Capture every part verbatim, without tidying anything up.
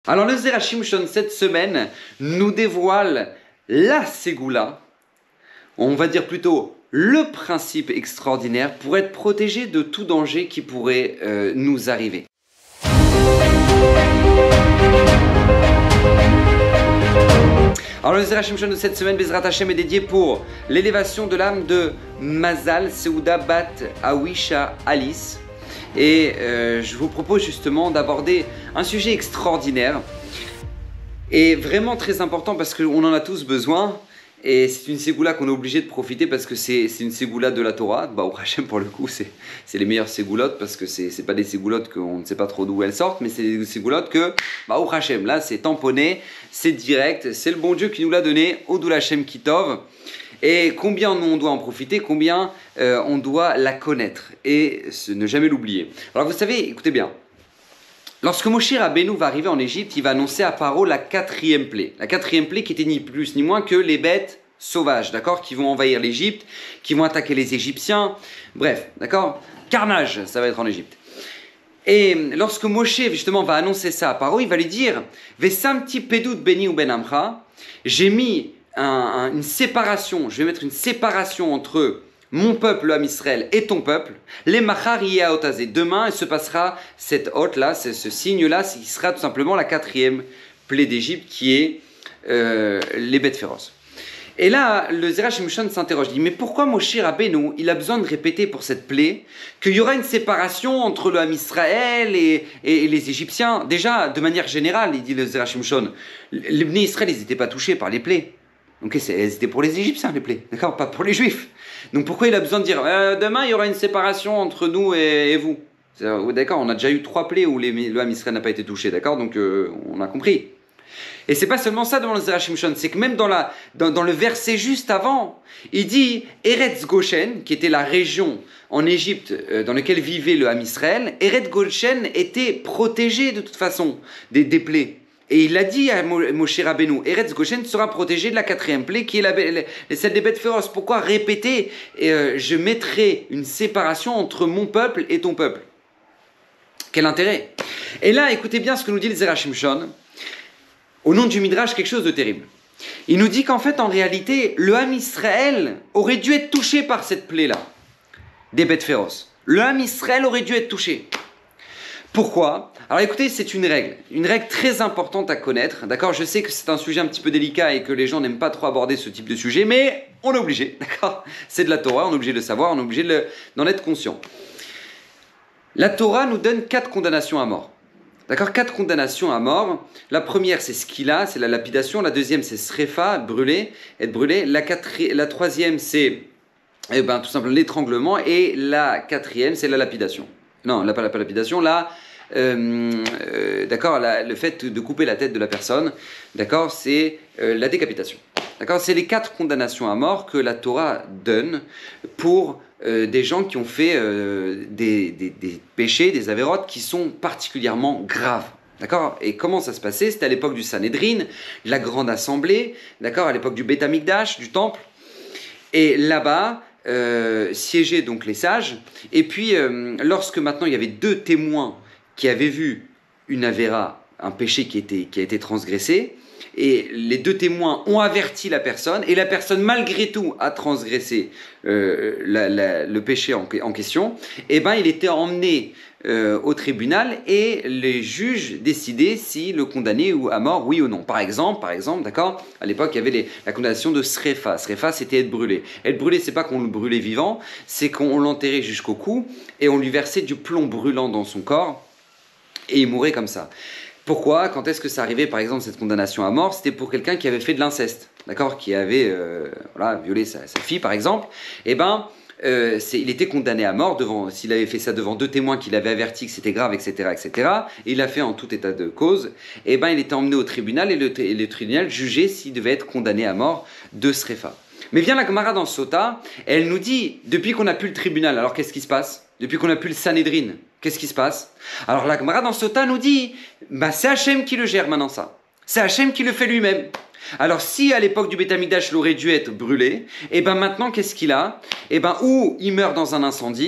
Alors le Zera Shimshon cette semaine nous dévoile la Ségoula, on va dire plutôt le principe extraordinaire pour être protégé de tout danger qui pourrait euh, nous arriver. Alors le Zera Shimshon de cette semaine, Bezrat Hashem, est dédié pour l'élévation de l'âme de Mazal Seuda Bat Awisha Alice. Et euh, je vous propose justement d'aborder un sujet extraordinaire et vraiment très important parce qu'on en a tous besoin. Et c'est une ségoula qu'on est obligé de profiter parce que c'est une ségoula de la Torah. Bah, au Hachem, pour le coup, c'est les meilleures ségoulottes parce que c'est pas des ségoulottes qu'on ne sait pas trop d'où elles sortent, mais c'est des ségoulottes que, bah, au Hachem, là, c'est tamponné, c'est direct, c'est le bon Dieu qui nous l'a donné, Odul Hashem Kitov. Et combien on doit en profiter, combien euh, on doit la connaître et ne jamais l'oublier. Alors vous savez, écoutez bien, lorsque Moshe Rabbeinu va arriver en Égypte, il va annoncer à Paro la quatrième plaie. La quatrième plaie qui était ni plus ni moins que les bêtes sauvages, d'accord, qui vont envahir l'Égypte, qui vont attaquer les Égyptiens, bref, d'accord, carnage, ça va être en Égypte. Et lorsque Moshe justement va annoncer ça à Paro, il va lui dire « Vesamti pedut beni u ben amcha » j'ai mis Un, un, une séparation, je vais mettre une séparation entre mon peuple, le Ham Israël, et ton peuple. Les machar yeh otazé. Demain, il se passera cette hôte là, ce, ce signe-là, qui sera tout simplement la quatrième plaie d'Égypte, qui est euh, les bêtes féroces. Et là, le Zera Shimshon s'interroge, il dit, mais pourquoi Moshe Rabbeinu, il a besoin de répéter pour cette plaie qu'il y aura une séparation entre le Ham Israël et, et, et les Égyptiens? Déjà, de manière générale, il dit le Zera Shimshon, les Bnei Israël, ils n'étaient pas touchés par les plaies. Donc c'était pour les Égyptiens les plaies, d'accord, pas pour les Juifs. Donc pourquoi il a besoin de dire euh, demain il y aura une séparation entre nous et, et vous? D'accord, on a déjà eu trois plaies où les, le Ham Israël n'a pas été touché, d'accord, donc euh, on a compris. Et c'est pas seulement ça devant le Zera Shimshon, c'est que même dans, la, dans, dans le verset juste avant, il dit Eretz Goshen, qui était la région en Égypte euh, dans laquelle vivait le Ham Israël, Eretz Goshen était protégé de toute façon des, des plaies. Et il a dit à Moshe Rabbeinu, Eretz Goshen sera protégé de la quatrième plaie qui est la, la, celle des bêtes féroces. Pourquoi répéter euh, je mettrai une séparation entre mon peuple et ton peuple? Quel intérêt? Et là, écoutez bien ce que nous dit le Zera Shimshon, au nom du Midrash, quelque chose de terrible. Il nous dit qu'en fait, en réalité, le Ham Israël aurait dû être touché par cette plaie-là, des bêtes féroces. Le Ham Israël aurait dû être touché. Pourquoi? Alors écoutez, c'est une règle, une règle très importante à connaître, d'accord? Je sais que c'est un sujet un petit peu délicat et que les gens n'aiment pas trop aborder ce type de sujet, mais on est obligé, d'accord? C'est de la Torah, on est obligé de le savoir, on est obligé d'en être conscient. La Torah nous donne quatre condamnations à mort, d'accord? Quatre condamnations à mort. La première, c'est skila, c'est la lapidation. La deuxième, c'est srefa, brûler, être brûlé. La, quatri... la troisième, c'est eh ben, tout simplement l'étranglement. Et la quatrième, c'est la lapidation. Non, la, pas la lapidation, là, euh, euh, d'accord, le fait de couper la tête de la personne, d'accord, c'est euh, la décapitation. D'accord, c'est les quatre condamnations à mort que la Torah donne pour euh, des gens qui ont fait euh, des, des, des péchés, des avérotes qui sont particulièrement graves. D'accord? Et comment ça se passait? C'était à l'époque du Sanhédrin, la grande assemblée, d'accord, à l'époque du Beth Amikdash, du temple. Et là-bas, Euh, siégeaient donc les sages, et puis euh, lorsque maintenant il y avait deux témoins qui avaient vu une avéra, un péché qui, était, qui a été transgressé, et les deux témoins ont averti la personne, et la personne malgré tout a transgressé euh, la, la, le péché en, en question, et ben il était emmené euh, au tribunal, et les juges décidaient si le condamné ou à mort, oui ou non. Par exemple, par exemple, d'accord, à l'époque il y avait les, la condamnation de srefa. Srefa, c'était être brûlé. Être brûlé, c'est pas qu'on le brûlait vivant, c'est qu'on l'enterrait jusqu'au cou, et on lui versait du plomb brûlant dans son corps, et il mourait comme ça. Pourquoi? Quand est-ce que ça arrivait, par exemple, cette condamnation à mort? C'était pour quelqu'un qui avait fait de l'inceste, d'accord, qui avait euh, voilà, violé sa, sa fille, par exemple. Eh ben, euh, il était condamné à mort devant, s'il avait fait ça devant deux témoins qui l'avaient averti que c'était grave, et cetera, et cetera. Et il l'a fait en tout état de cause. Eh ben, il était emmené au tribunal et le, et le tribunal jugeait s'il devait être condamné à mort de srefa. Mais vient la Gemara dans Sota, elle nous dit, depuis qu'on n'a plus le tribunal, alors qu'est-ce qui se passe? Depuis qu'on n'a plus le Sanhédrin, qu'est-ce qui se passe? Alors la Gemara dans Sota nous dit, bah, c'est Hachem qui le gère maintenant ça. C'est Hachem qui le fait lui-même. Alors si à l'époque du Beth Amikdash, il aurait dû être brûlé, et ben maintenant qu'est-ce qu'il a? Et ben ou il meurt dans un incendie,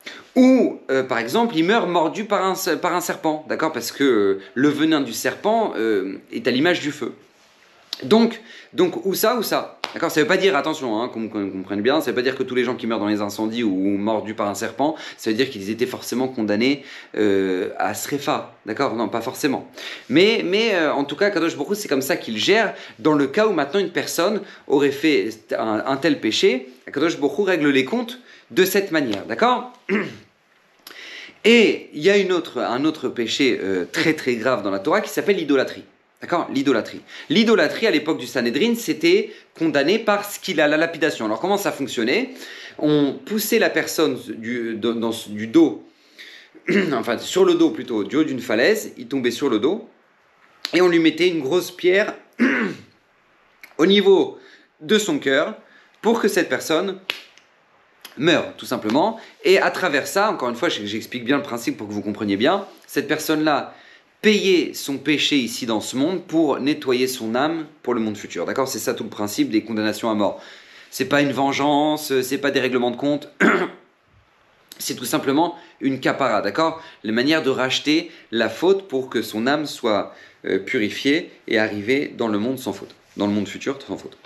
Ou, euh, par exemple, il meurt mordu par un, par un serpent, d'accord? Parce que euh, le venin du serpent euh, est à l'image du feu. Donc, donc, ou ça, ou ça. D'accord? Ça ne veut pas dire, attention, hein, qu'on qu'on comprenne bien, ça ne veut pas dire que tous les gens qui meurent dans les incendies ou, ou mordus par un serpent, ça veut dire qu'ils étaient forcément condamnés euh, à Srefa. D'accord? Non, pas forcément. Mais, mais euh, en tout cas, Kadosh Baruch Hu, c'est comme ça qu'il gère. Dans le cas où maintenant une personne aurait fait un, un tel péché, Kadosh Baruch Hu règle les comptes de cette manière. D'accord? Et il y a une autre, un autre péché euh, très très grave dans la Torah qui s'appelle l'idolâtrie. D'accord? L'idolâtrie. L'idolâtrie, à l'époque du Sanhédrin, c'était condamné par ce qu'il a, la lapidation. Alors comment ça fonctionnait? On poussait la personne du, dans, dans, du dos, enfin sur le dos plutôt, du haut d'une falaise, il tombait sur le dos, et on lui mettait une grosse pierre au niveau de son cœur pour que cette personne meurt, tout simplement. Et à travers ça, encore une fois, j'explique bien le principe pour que vous compreniez bien, cette personne-là payer son péché ici dans ce monde pour nettoyer son âme pour le monde futur. D'accord? C'est ça tout le principe des condamnations à mort. C'est pas une vengeance, c'est pas des règlements de compte. C'est tout simplement une capara, d'accord? La manière de racheter la faute pour que son âme soit euh, purifiée et arriver dans le monde sans faute. Dans le monde futur sans faute.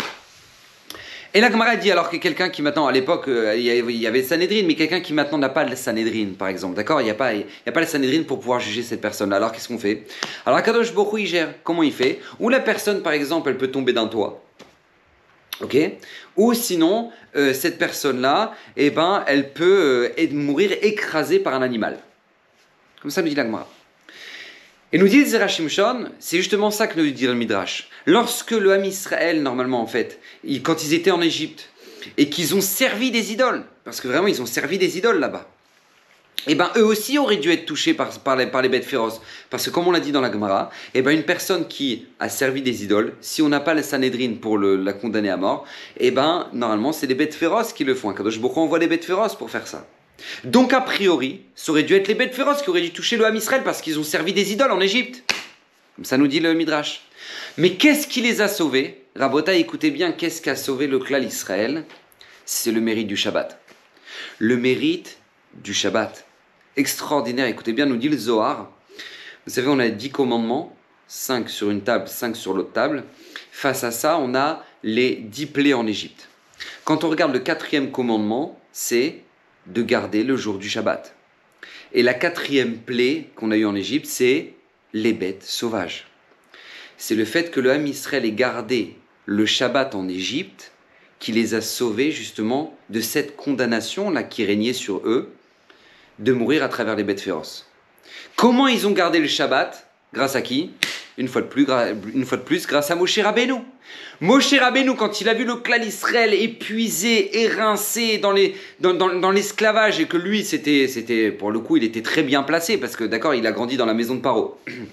Et la Gemara dit alors que quelqu'un qui maintenant, à l'époque, euh, il y avait le Sanhédrin, mais quelqu'un qui maintenant n'a pas le Sanhédrin, par exemple, d'accord? Il n'y a, a pas le Sanhédrin pour pouvoir juger cette personne-là. Alors qu'est-ce qu'on fait? Alors Kadosh Baruch Hu, il gère. Comment il fait? Ou la personne, par exemple, elle peut tomber d'un toit. Ok? Ou sinon, euh, cette personne-là, eh ben, elle peut euh, mourir écrasée par un animal. Comme ça nous dit la Gemara. Et nous dit Zera Shimshon, c'est justement ça que nous dit le Midrash. Lorsque le Ham Israël, normalement en fait, ils, quand ils étaient en Égypte, et qu'ils ont servi des idoles, parce que vraiment ils ont servi des idoles là-bas, et bien eux aussi auraient dû être touchés par, par, les, par les bêtes féroces. Parce que comme on l'a dit dans la Gemara, et ben une personne qui a servi des idoles, si on n'a pas le Sanhédrin pour le, la condamner à mort, et ben normalement c'est les bêtes féroces qui le font. Kadosh Baruch Hu envoie les bêtes féroces pour faire ça. Donc a priori, ça aurait dû être les bêtes féroces qui auraient dû toucher le Ham Israël parce qu'ils ont servi des idoles en Égypte. Comme ça nous dit le Midrash. Mais qu'est-ce qui les a sauvés? Rabota, écoutez bien, qu'est-ce qui a sauvé le Klal Israël? C'est le mérite du Shabbat. Le mérite du Shabbat. Extraordinaire, écoutez bien, nous dit le Zohar. Vous savez, on a dix commandements, cinq sur une table, cinq sur l'autre table. Face à ça, on a les dix plaies en Égypte. Quand on regarde le quatrième commandement, c'est de garder le jour du Shabbat. Et la quatrième plaie qu'on a eue en Égypte, c'est les bêtes sauvages. C'est le fait que le Ham Israël ait gardé le Shabbat en Égypte qui les a sauvés justement de cette condamnation-là qui régnait sur eux, de mourir à travers les bêtes féroces. Comment ils ont gardé le Shabbat? Grâce à qui? Une fois de plus, une fois de plus grâce à Moshe Rabbeinu. Moshe Rabbeinu, quand il a vu le Klal Israël épuisé,érincé dans, les, dans, dans, dans l'esclavage, et que lui, c'était, c'était, pour le coup, il était très bien placé, parce que d'accord, il a grandi dans la maison de Paro.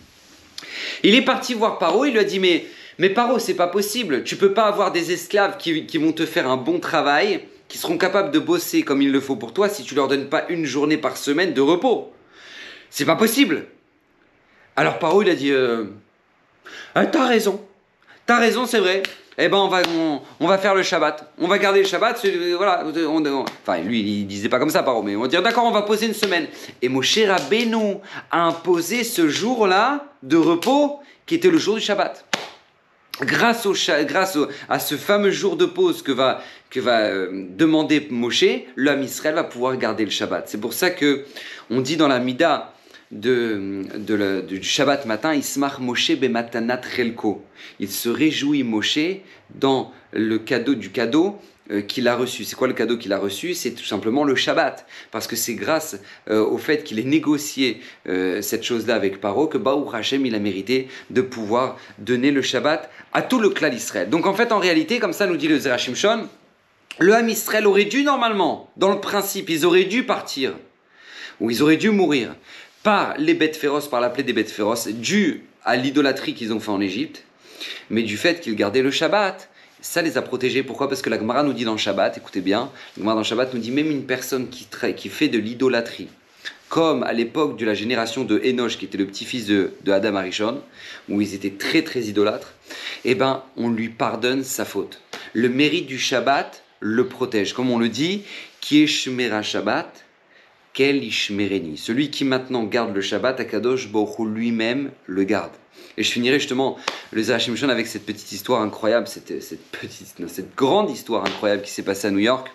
Il est parti voir Paro, il lui a dit, mais, mais Paro, c'est pas possible, tu peux pas avoir des esclaves qui, qui vont te faire un bon travail, qui seront capables de bosser comme il le faut pour toi, si tu leur donnes pas une journée par semaine de repos. C'est pas possible. Alors Paro, il a dit, euh, ah, t'as raison, t'as raison, c'est vrai. Eh ben on va, on, on va faire le Shabbat, on va garder le Shabbat, voilà. On, on, enfin lui il disait pas comme ça Paro, mais on va dire d'accord, on va poser une semaine. Et Moshe Rabbeinu a imposé ce jour-là de repos qui était le jour du Shabbat. Grâce, au, grâce au, à ce fameux jour de pause que va, que va euh, demander Moshe, l'homme Israël va pouvoir garder le Shabbat. C'est pour ça que on dit dans la Mida de, de la, du Shabbat matin, Ismach Moshe bematanat chelko. Il se réjouit Moshe dans le cadeau du cadeau euh, qu'il a reçu. C'est quoi le cadeau qu'il a reçu? C'est tout simplement le Shabbat. Parce que c'est grâce euh, au fait qu'il ait négocié euh, cette chose-là avec Paro que Baruch Hashem il a mérité de pouvoir donner le Shabbat à tout le Klal Israël. Donc en fait, en réalité, comme ça nous dit le Zera Shimshon, le Ham Israël aurait dû normalement, dans le principe, ils auraient dû partir, ou ils auraient dû mourir par les bêtes féroces, par la plaie des bêtes féroces, dû à l'idolâtrie qu'ils ont fait en Égypte, mais du fait qu'ils gardaient le Shabbat. Ça les a protégés. Pourquoi? Parce que la Gemara nous dit dans le Shabbat, écoutez bien, la Gemara dans le Shabbat nous dit même une personne qui, qui fait de l'idolâtrie, comme à l'époque de la génération de Enoch, qui était le petit-fils de, de Adam Arishon, où ils étaient très très idolâtres, eh ben on lui pardonne sa faute. Le mérite du Shabbat le protège. Comme on le dit, qui est Shemera Shabbat, Kel Ishmereni. Celui qui maintenant garde le Shabbat, Akadosh Baruch Hu lui-même le garde. Et je finirai justement le Zera Shimshon avec cette petite histoire incroyable, cette, cette, petite, non, cette grande histoire incroyable qui s'est passée à New York.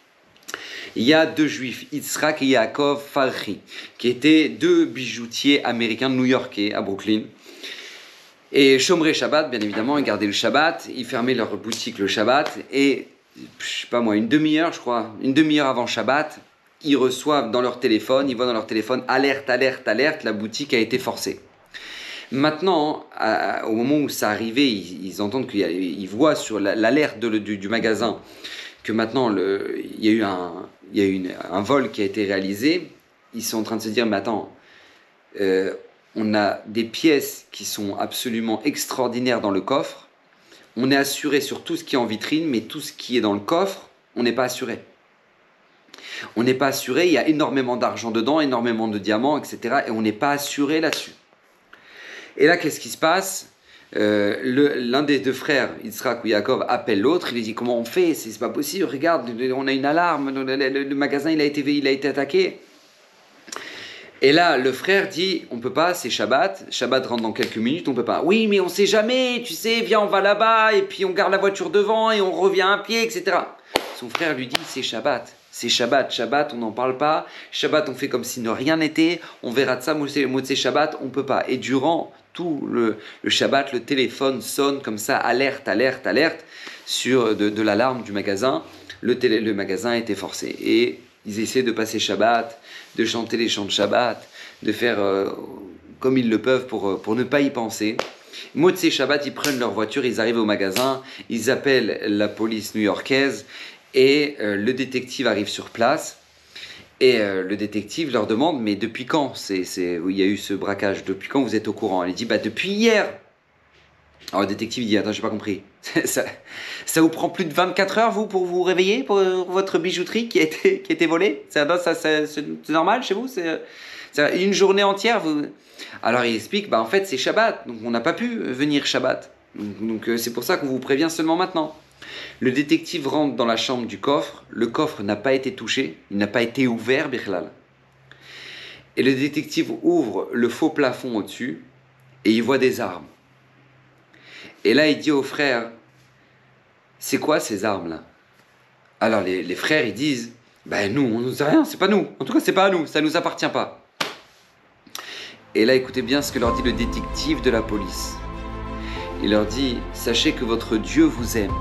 Il y a deux juifs, Yitzhak et Yaakov Farhi, qui étaient deux bijoutiers américains new-yorkais à Brooklyn. Et Shomrei Shabbat, bien évidemment, ils gardaient le Shabbat, ils fermaient leur boutique le Shabbat, et, je sais pas moi, une demi-heure, je crois, une demi-heure avant Shabbat, ils reçoivent dans leur téléphone, ils voient dans leur téléphone, alerte, alerte, alerte, la boutique a été forcée. Maintenant, à, au moment où ça arrivait, ils, ils entendent qu'il y a, ils voient sur l'alerte la, du, du magasin que maintenant le, il y a eu, un, il y a eu une, un vol qui a été réalisé. Ils sont en train de se dire, mais attends, euh, on a des pièces qui sont absolument extraordinaires dans le coffre. On est assuré sur tout ce qui est en vitrine, mais tout ce qui est dans le coffre, on n'est pas assuré. On n'est pas assuré, il y a énormément d'argent dedans, énormément de diamants, et cetera. Et on n'est pas assuré là-dessus. Et là, qu'est-ce qui se passe? euh, L'un des deux frères, Yitzhak ou Yaakov, appelle l'autre. Il lui dit, comment on fait? C'est pas possible, regarde, on a une alarme, le, le, le magasin il a, été, il a été attaqué. Et là, le frère dit, on peut pas, c'est Shabbat. Shabbat rentre dans quelques minutes, on peut pas. Oui, mais on sait jamais, tu sais, viens, on va là-bas, et puis on garde la voiture devant, et on revient à pied, et cetera. Son frère lui dit, c'est Shabbat. C'est Shabbat, Shabbat, on n'en parle pas. Shabbat, on fait comme si de rien n'était. On verra de ça, Motsé Shabbat, on peut pas. Et durant tout le, le Shabbat, le téléphone sonne comme ça, alerte, alerte, alerte, sur de, de l'alarme du magasin. Le, télé, le magasin était forcé. Et ils essaient de passer Shabbat, de chanter les chants de Shabbat, de faire euh, comme ils le peuvent pour, pour ne pas y penser. Motsé Shabbat, ils prennent leur voiture, ils arrivent au magasin, ils appellent la police new-yorkaise. Et euh, le détective arrive sur place et euh, le détective leur demande, mais depuis quand c'est, c'est, il y a eu ce braquage, depuis quand vous êtes au courant? Elle dit, bah depuis hier. Alors le détective dit, attends, j'ai pas compris. ça, ça vous prend plus de vingt-quatre heures, vous, pour vous réveiller, pour votre bijouterie qui a été, qui a été volée? ça, ça, ça, C'est normal chez vous? C'est une journée entière vous... Alors il explique, bah en fait c'est Shabbat, donc on n'a pas pu venir Shabbat. Donc, donc euh, c'est pour ça qu'on vous prévient seulement maintenant. Le détective rentre dans la chambre du coffre, le coffre n'a pas été touché, il n'a pas été ouvert, Bichlal. Et le détective ouvre le faux plafond au-dessus et il voit des armes. Et là il dit aux frères, c'est quoi ces armes-là? Alors les, les frères ils disent, ben nous on nous a rien, c'est pas nous, en tout cas c'est pas à nous, ça nous appartient pas. Et là écoutez bien ce que leur dit le détective de la police. Il leur dit, sachez que votre Dieu vous aime.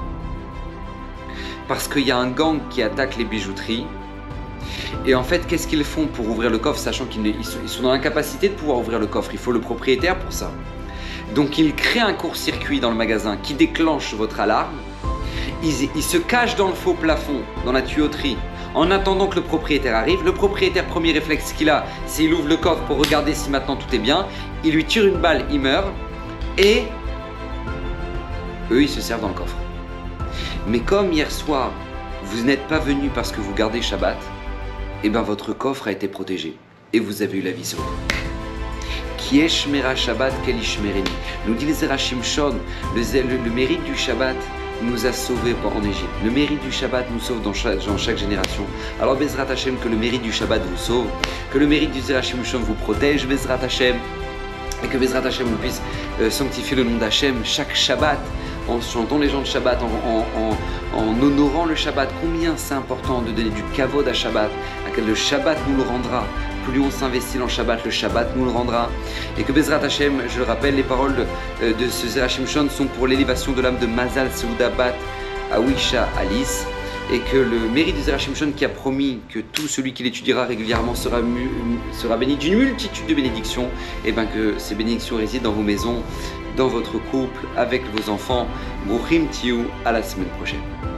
Parce qu'il y a un gang qui attaque les bijouteries. Et en fait, qu'est-ce qu'ils font pour ouvrir le coffre, sachant qu'ils sont dans l'incapacité de pouvoir ouvrir le coffre? Il faut le propriétaire pour ça. Donc ils créent un court-circuit dans le magasin qui déclenche votre alarme. Ils, ils se cachent dans le faux plafond, dans la tuyauterie, en attendant que le propriétaire arrive. Le propriétaire, premier réflexe qu'il a, c'est il ouvre le coffre pour regarder si maintenant tout est bien. Il lui tire une balle, il meurt. Et eux, ils se servent dans le coffre. Mais comme hier soir, vous n'êtes pas venu parce que vous gardez Shabbat, et bien votre coffre a été protégé et vous avez eu la vie sauvée. Qui est Shmera Shabbat Kel Ishmereni. Nous dit le Zera Shimshon, le, le, le mérite du Shabbat nous a sauvés en Égypte. Le mérite du Shabbat nous sauve dans chaque, dans chaque génération. Alors Bezrat Hashem, que le mérite du Shabbat vous sauve, que le mérite du Zera Shimshon vous protège, Bezrat Hashem, et que Bezrat Hashem vous puisse euh, sanctifier le nom d'Hashem chaque Shabbat, en chantant les gens de Shabbat, en, en, en, en honorant le Shabbat. Combien c'est important de donner du kavod à Shabbat, à quel le Shabbat nous le rendra. Plus on s'investit dans le Shabbat, le Shabbat nous le rendra. Et que Bezrat Hashem, je le rappelle, les paroles de, de ce Zera Shimshon sont pour l'élévation de l'âme de Mazal Seuda Bat Awisha Alice. Et que le mérite de Zera Shimshon qui a promis que tout celui qui l'étudiera régulièrement sera, mu, sera béni d'une multitude de bénédictions, et bien que ces bénédictions résident dans vos maisons, dans votre couple, avec vos enfants. Brouchim Tiou, à la semaine prochaine.